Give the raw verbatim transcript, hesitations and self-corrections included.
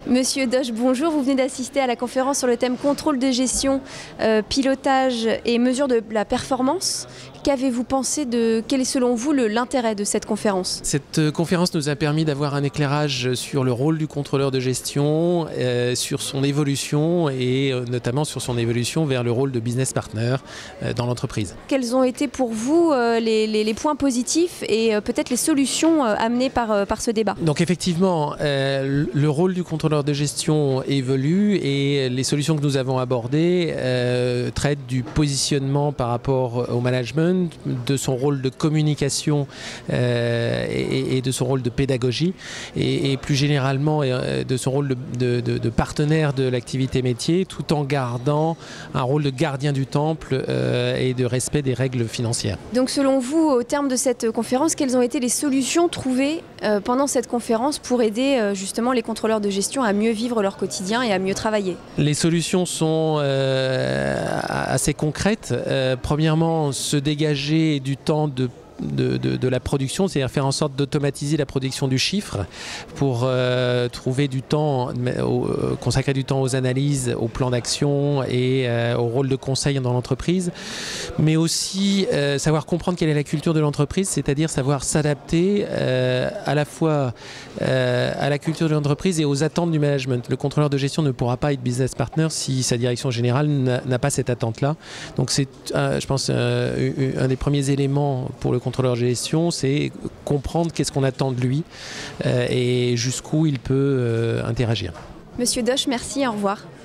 Monsieur Doche, bonjour. Vous venez d'assister à la conférence sur le thème contrôle de gestion, euh, pilotage et mesure de la performance. Qu'avez-vous pensé de, quel est selon vous l'intérêt de cette conférence? Cette euh, conférence nous a permis d'avoir un éclairage sur le rôle du contrôleur de gestion, euh, sur son évolution et euh, notamment sur son évolution vers le rôle de business partner euh, dans l'entreprise. Quels ont été pour vous euh, les, les, les points positifs et euh, peut-être les solutions euh, amenées par, euh, par ce débat? Donc effectivement, euh, le rôle du contrôleur de gestion évolue et les solutions que nous avons abordées euh, traitent du positionnement par rapport au management, de son rôle de communication euh, et, et de son rôle de pédagogie et, et plus généralement euh, de son rôle de, de, de partenaire de l'activité métier, tout en gardant un rôle de gardien du temple euh, et de respect des règles financières. Donc selon vous, au terme de cette conférence, quelles ont été les solutions trouvées euh, pendant cette conférence pour aider euh, justement les contrôleurs de gestion à mieux vivre leur quotidien et à mieux travailler? Les solutions sont euh, assez concrètes. Euh, premièrement, se dégager du temps de De, de, de la production, c'est-à-dire faire en sorte d'automatiser la production du chiffre pour euh, trouver du temps, euh, consacrer du temps aux analyses, aux plans d'action et euh, au rôle de conseil dans l'entreprise, mais aussi euh, savoir comprendre quelle est la culture de l'entreprise, c'est-à-dire savoir s'adapter euh, à la fois euh, à la culture de l'entreprise et aux attentes du management. Le contrôleur de gestion ne pourra pas être business partner si sa direction générale n'a pas cette attente-là. Donc c'est, euh, je pense, euh, un des premiers éléments pour le contrôleur de gestion, c'est comprendre qu'est-ce qu'on attend de lui euh, et jusqu'où il peut euh, interagir. Monsieur Doche, merci, au revoir.